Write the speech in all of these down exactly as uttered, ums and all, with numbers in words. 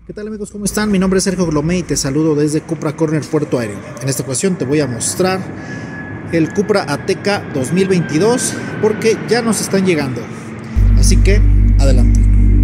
¿Qué tal amigos? ¿Cómo están? Mi nombre es Sergio Glomé y te saludo desde Cupra Corner Puerto Aéreo. En esta ocasión te voy a mostrar el Cupra Ateca dos mil veintidós porque ya nos están llegando. Así que, adelante.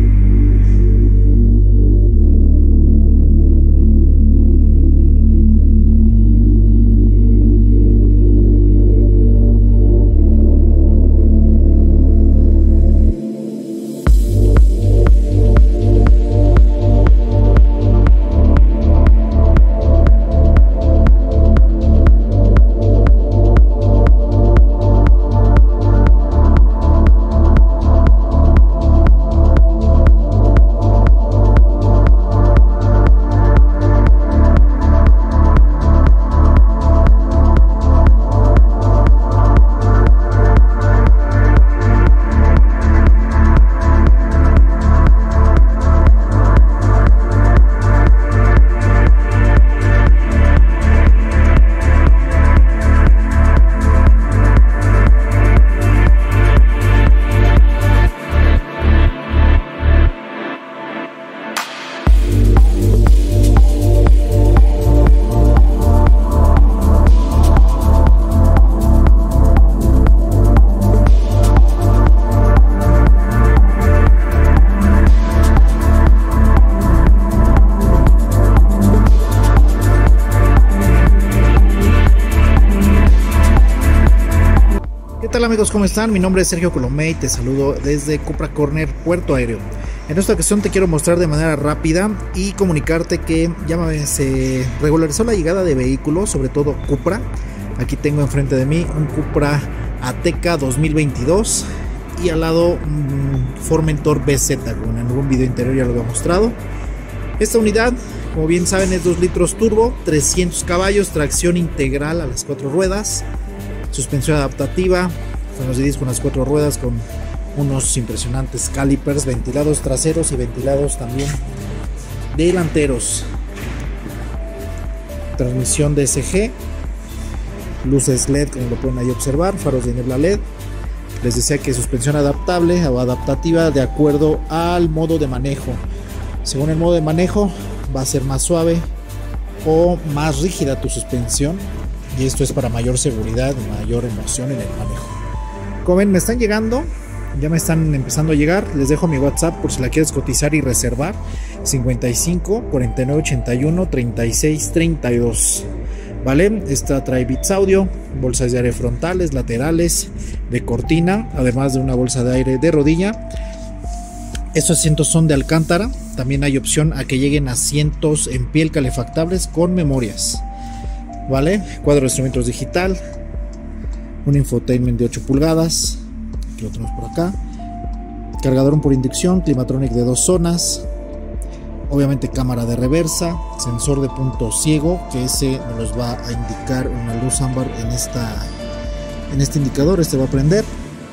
¿Qué tal amigos? ¿Cómo están? Mi nombre es Sergio Glomé y te saludo desde Cupra Corner Puerto Aéreo. En esta ocasión te quiero mostrar de manera rápida y comunicarte que ya se regularizó la llegada de vehículos, sobre todo Cupra. Aquí tengo enfrente de mí un Cupra Ateca dos mil veintidós y al lado un Formentor B Z, como en algún video interior ya lo había mostrado. Esta unidad, como bien saben, es dos litros turbo, trescientos caballos, tracción integral a las cuatro ruedas, suspensión adaptativa, frenos de disco con las cuatro ruedas con unos impresionantes calipers, ventilados traseros y ventilados también delanteros, transmisión D S G, luces L E D como lo pueden ahí observar, faros de niebla L E D. Les decía que suspensión adaptable o adaptativa de acuerdo al modo de manejo. Según el modo de manejo va a ser más suave o más rígida tu suspensión, y esto es para mayor seguridad y mayor emoción en el manejo. Como ven, me están llegando, ya me están empezando a llegar. Les dejo mi WhatsApp por si la quieres cotizar y reservar: cincuenta y cinco, cuarenta y nueve, ochenta y uno, treinta y seis, treinta y dos. Vale, esta trae bits audio, bolsas de aire frontales, laterales, de cortina, además de una bolsa de aire de rodilla. Estos asientos son de alcántara. También hay opción a que lleguen asientos en piel calefactables con memorias. Vale, cuadro de instrumentos digital, un infotainment de ocho pulgadas, aquí lo tenemos por acá, cargador por inducción, climatronic de dos zonas, obviamente cámara de reversa, sensor de punto ciego, que ese nos va a indicar una luz ámbar en esta en este indicador. Este va a prender.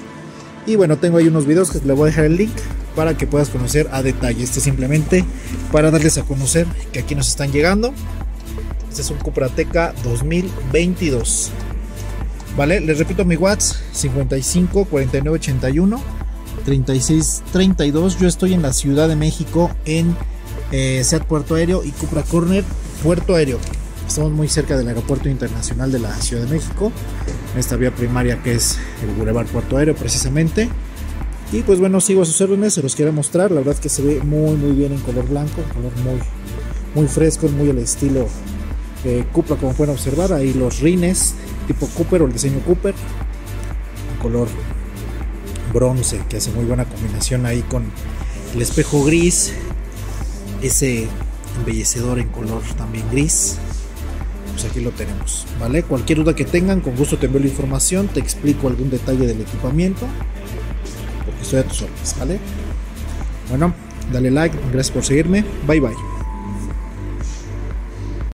Y bueno, tengo ahí unos videos que le voy a dejar el link para que puedas conocer a detalle. Este simplemente para darles a conocer que aquí nos están llegando. Este es un Cupra Ateca dos mil veintidós. Vale, les repito mi WhatsApp: cincuenta y cinco, cuarenta y nueve, ochenta y uno, treinta y seis, treinta y dos. Yo estoy en la Ciudad de México, en eh, SEAT Puerto Aéreo y Cupra Corner Puerto Aéreo. Estamos muy cerca del Aeropuerto Internacional de la Ciudad de México, en esta vía primaria que es el Boulevard Puerto Aéreo precisamente. Y pues bueno, sigo a sus órdenes, se los quiero mostrar. La verdad es que se ve muy muy bien en color blanco, color muy, muy fresco, muy al estilo Eh, Cupra, como pueden observar. Ahí los rines tipo Cooper o el diseño Cooper en color bronce, que hace muy buena combinación ahí con el espejo gris, ese embellecedor en color también gris. Pues aquí lo tenemos, vale. Cualquier duda que tengan, con gusto te envío la información, te explico algún detalle del equipamiento, porque estoy a tus órdenes, vale. Bueno, dale like, gracias por seguirme, bye bye.